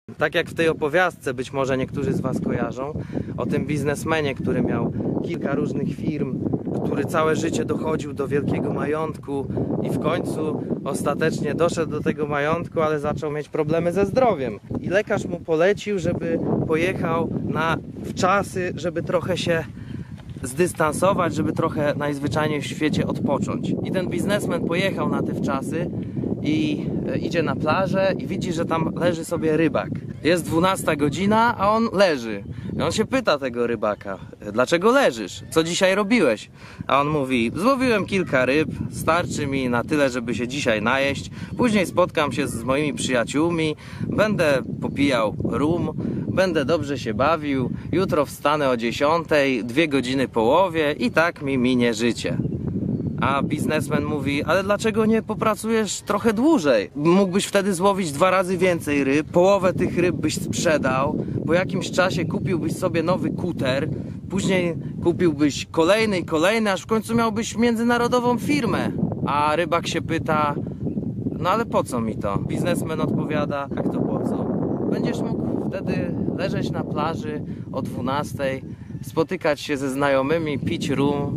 Tak jak w tej opowiastce, być może niektórzy z Was kojarzą, o tym biznesmenie, który miał kilka różnych firm, który całe życie dochodził do wielkiego majątku i w końcu ostatecznie doszedł do tego majątku, ale zaczął mieć problemy ze zdrowiem. I lekarz mu polecił, żeby pojechał w czasy, żeby trochę się zdystansować, żeby trochę najzwyczajniej w świecie odpocząć. I ten biznesmen pojechał na te wczasy i idzie na plażę i widzi, że tam leży sobie rybak. Jest 12 godzina, a on leży. I on się pyta tego rybaka: dlaczego leżysz? Co dzisiaj robiłeś? A on mówi: złowiłem kilka ryb, starczy mi na tyle, żeby się dzisiaj najeść. Później spotkam się z moimi przyjaciółmi, będę popijał rum, będę dobrze się bawił, jutro wstanę o 10, 2 godziny po łowie i tak mi minie życie. A biznesmen mówi: ale dlaczego nie popracujesz trochę dłużej? Mógłbyś wtedy złowić 2 razy więcej ryb, połowę tych ryb byś sprzedał, po jakimś czasie kupiłbyś sobie nowy kuter, później kupiłbyś kolejny i kolejny, aż w końcu miałbyś międzynarodową firmę. A rybak się pyta: no ale po co mi to? Biznesmen odpowiada: jak to po co? Będziesz mógł wtedy leżeć na plaży o 12, spotykać się ze znajomymi, pić rum.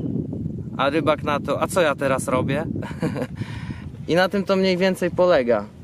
A rybak na to: a co ja teraz robię? I na tym to mniej więcej polega.